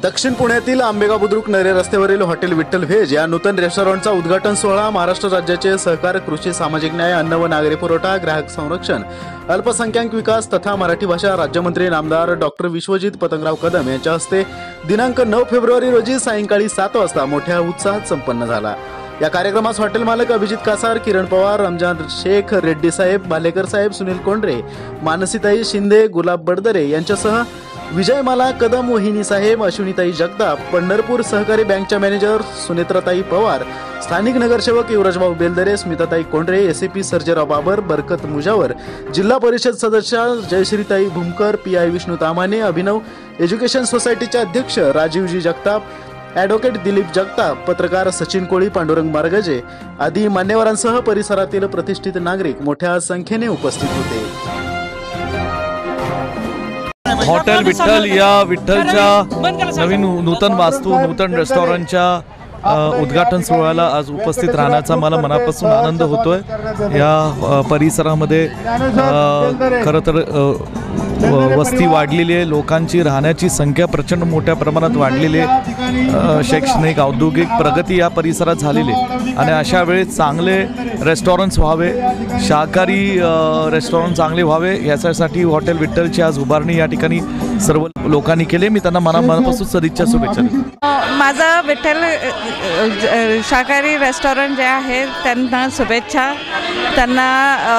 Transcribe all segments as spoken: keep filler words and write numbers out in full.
दक्षिण पुण्यातील आंबेगाव बुद्रुक नरे रस्त्यावरील हॉटेल विठ्ठल व्हेज या नूतन रेस्टॉरंटचा उद्घाटन सोहळा महाराष्ट्र राज्याचे सहकार, कृषी, सामाजिक न्याय, अन्न व नागरी पुरवठा, ग्राहक संरक्षण, अल्पसंख्याक विकास तथा मराठी भाषा राज्यमंत्री नामदार डॉक्टर विश्वजित पतंगराव कदम यांच्या हस्ते दिनांक नऊ फेब्रुवारी रोजी सायंकाळी सात वाजता मोठ्या उत्साहात संपन्न झाला। या कार्यक्रमास हॉटेल मालक अभिजित कासार, किरण पवार, रमजान शेख, रेड्डी साहेब, भालेकर साहेब, सुनील कोंडरे, मानसीताई शिंदे, गुलाब बडदरे यांच्यासह विजयमाला कदम, वहिनी साहेब, अश्विनीताई जगताप, पंढरपूर सहकारी बँकच्या मॅनेजर सुनेत्राताई पवार, स्थानिक नगरसेवक युवराजभाऊ बेलदरे, स्मिताताई कोंडरे, एसएपी सर्जेराव बाबर, बरकत मुजावर, जिल्हा परिषद सदस्य जयश्रीताई Bhumkar, P I Vishnu Tamane, Abhinav education सोसायटीचे अध्यक्ष राजीवजी जगताप, ॲडव्होकेट दिलीप जगताप, पत्रकार सचिन कोळी, पांडुरंग मार्गजे आदी मान्यवरांसह परिसरातील प्रतिष्ठित नागरिक मोठ्या संख्येने उपस्थित होते। हॉटेल विठ्ठल या विठ्ठलच्या नवीन नूतन वास्तू नूतन रेस्टॉरंटच्या उद्घाटन सोहळ्याला आज उपस्थित राहण्याचा मला मनापासून आनंद होतोय। या परिसरामध्ये खरं तर वस्ती वाढलेली आहे, लोकांची राहण्याची संख्या प्रचंड मोठ्या प्रमाणात वाढलेली आहे, शैक्षणिक औद्योगिक प्रगती या परिसरात झालेली आहे आणि अशा वेळी चांगले रेस्टॉरंट्स व्हावे, शाकाहारी रेस्टॉरंट चांगले व्हावे याच्यासाठी हॉटेल विठ्ठलची आज उभारणी या ठिकाणी सर्व लोकांनी केले। मी त्यांना मना मनापासून सदिच्छा शुभेच्छा देतो। माझा विठ्ठल शाकाहारी रेस्टॉरंट जे आहे त्यांना शुभेच्छा, त्यांना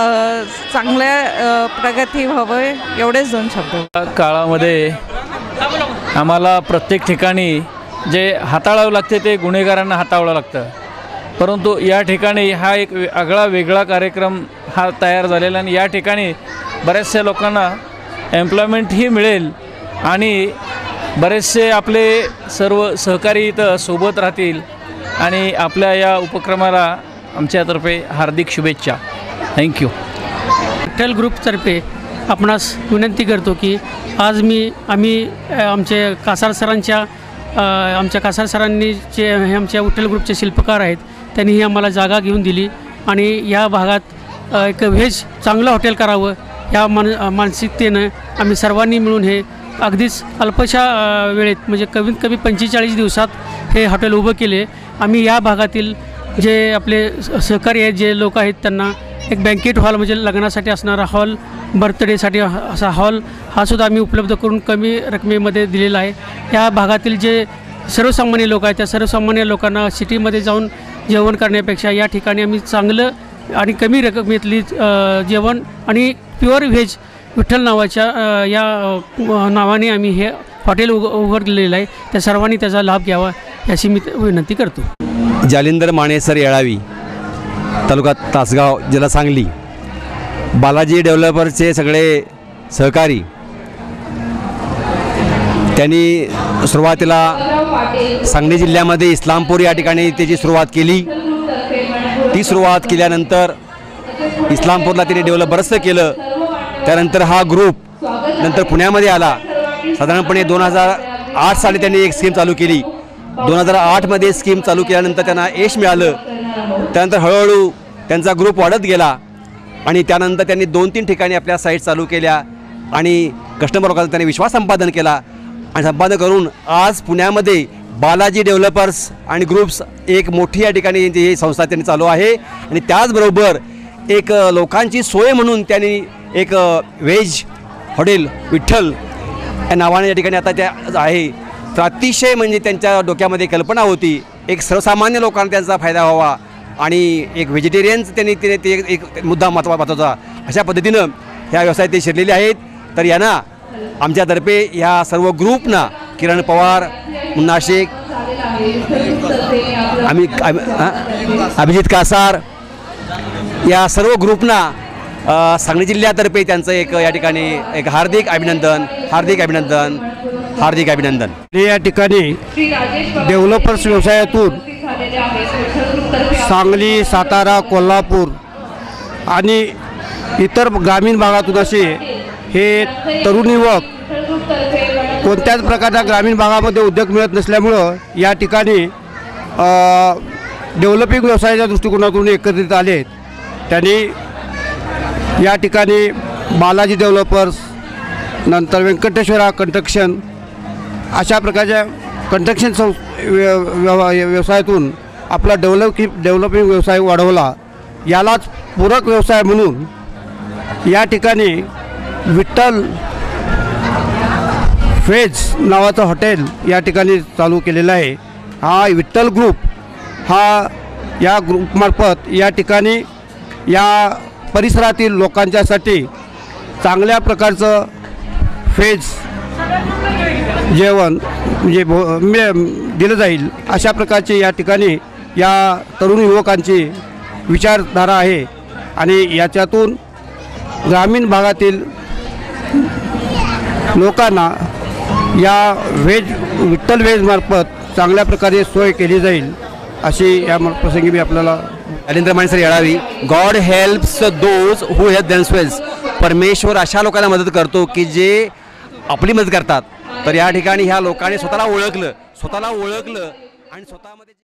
चांगल्या प्रगती व्हावं एवढेच दोन शब्द। काळामध्ये आम्हाला प्रत्येक ठिकाणी जे हाताळावं लागते ते गुन्हेगारांना हाताळावं लागतं, परंतु या ठिकाणी हा एक आगळा वेगळा कार्यक्रम हा तयार झालेला आणि या ठिकाणी बऱ्याचशा लोकांना एम्प्लॉयमेंटही मिळेल आणि बरेचसे आपले सर्व सहकारी इथं सोबत राहतील आणि आपल्या या उपक्रमाला आमच्यातर्फे हार्दिक शुभेच्छा। थँक्यू। विठ्ठल ग्रुपतर्फे आपणास विनंती करतो की आज मी आम्ही आमचे कासार सरांच्या आमच्या कासार सरांनी जे हे आमच्या विठ्ठल ग्रुपचे शिल्पकार आहेत त्यांनी ही आम्हाला जागा घेऊन दिली आणि या भागात एक व्हेज चांगलं हॉटेल करावं या मान मानसिकतेनं आम्ही सर्वांनी मिळून हे अगदीच अल्पशा वेळेत म्हणजे कमीत कमी पंचेचाळीस दिवसात हे हॉटेल उभं केले। आम्ही या भागातील जे आपले सहकारी आहेत, जे लोक आहेत, त्यांना एक बँकेट हॉल म्हणजे लग्नासाठी असणारा हॉल, बर्थडेसाठी असा हॉल हा सुद्धा आम्ही उपलब्ध करून कमी रकमेमध्ये दिलेला आहे। या भागातील जे सर्वसामान्य लोक आहेत त्या सर्वसामान्य लोकांना सिटीमध्ये जाऊन जेवण करण्यापेक्षा या ठिकाणी आम्ही चांगलं आणि कमी रकमेतली जेवण आणि प्युअर व्हेज विठ्ठल नावाच्या या नावाने आम्ही हे हॉटेल उघ उघडलेलं आहे। त्या सर्वांनी त्याचा लाभ घ्यावा याची मी विनंती करतो। जालिंदर मानेसर येळावी, तालुका तासगाव, जिल्हा सांगली। बालाजी डेव्हलपर्सचे सगळे सहकारी त्यांनी सुरुवातीला सांगली जिल्ह्यामध्ये इस्लामपूर या ठिकाणी त्याची सुरुवात केली। ती सुरुवात केल्यानंतर इस्लामपूरला त्यांनी डेव्हलप बरंचसं केलं। त्यानंतर हा ग्रुप नंतर पुण्यामध्ये आला। साधारणपणे दोन हजार आठ साली त्यांनी एक स्कीम चालू केली। दोन हजार आठमध्ये स्कीम चालू केल्यानंतर त्यांना यश मिळालं। त्यानंतर हळूहळू त्यांचा ग्रुप वाढत गेला आणि त्यानंतर त्यांनी दोन तीन ठिकाणी आपल्या साईट चालू केल्या आणि कस्टमर लोकांचा त्यांनी विश्वास संपादन केला आणि संपादन करून आज पुण्यामध्ये बालाजी डेव्हलपर्स आणि ग्रुप्स एक मोठी या ठिकाणी ही संस्था त्यांनी चालू आहे आणि त्याचबरोबर एक लोकांची सोय म्हणून त्यांनी एक व्हेज हॉटेल विठ्ठल या नावाने या ठिकाणी आता त्या आहे। तर अतिशय म्हणजे त्यांच्या डोक्यामध्ये कल्पना होती एक सर्वसामान्य लोकांना त्यांचा फायदा व्हावा आणि एक व्हेजिटेरियन्स त्यांनी ते ते एक मुद्दा महत्त्वा होता। अशा पद्धतीनं ह्या व्यवसायात ते शिरलेले आहेत। तर यांना आमच्यातर्फे ह्या सर्व ग्रुपना किरण पवार, मुन्ना शेख, आम्ही अभिजित कासार या सर्व ग्रुपना सांगली जिल्ह्यातर्फे त्यांचं एक या ठिकाणी एक हार्दिक अभिनंदन हार्दिक अभिनंदन हार्दिक अभिनंदन। या ठिकाणी डेव्हलपर्स व्यवसायातून सांगली, सातारा, कोल्हापूर आणि इतर ग्रामीण भागातून असे हे तरुण युवक कोणत्याच प्रकारच्या ग्रामीण भागामध्ये उद्योग मिळत नसल्यामुळं या ठिकाणी डेव्हलपिंग व्यवसायाच्या दृष्टिकोनातून एकत्रित आले। त्यांनी या ठिकाणी बालाजी डेव्हलपर्स, नंतर व्यंकटेश्वरा कन्स्ट्रक्शन अशा प्रकारच्या कंस्ट्रक्शन सं व्य- व्यव- व्यवसायातून आपला डेव्हलप डेव्हलपिंग व्यवसाय वाढवला. यालाच पूरक व्यवसाय म्हणून या ठिकाणी विठ्ठल फेज नावाचं हॉटेल या ठिकाणी चालू केलेलं आहे. हा विठ्ठल ग्रुप हा या ग्रुपमार्फत या ठिकाणी या परिसरातील लोकांच्यासाठी चांगल्या प्रकारचं फेज जेवण म्हणजे भो मिळ दिलं जाईल अशा प्रकारचे या ठिकाणी या तरुण युवकांची विचारधारा आहे. आणि याच्यातून ग्रामीण भागातील लोकांना या व्हेज विठ्ठल व्हेजमार्फत चांगल्या प्रकारे सोय केली जाईल अशी या प्रसंगी मी आपल्याला नरेंद्र माने सर येळावी. God helps those who help themselves. परमेश्वर अशा लोकांना मदत करतो की जे आपली मदत करतात. तर या ठिकाणी ह्या लोकांनी स्वतःला ओळखलं स्वतःला ओळखलं आणि स्वतःमध्ये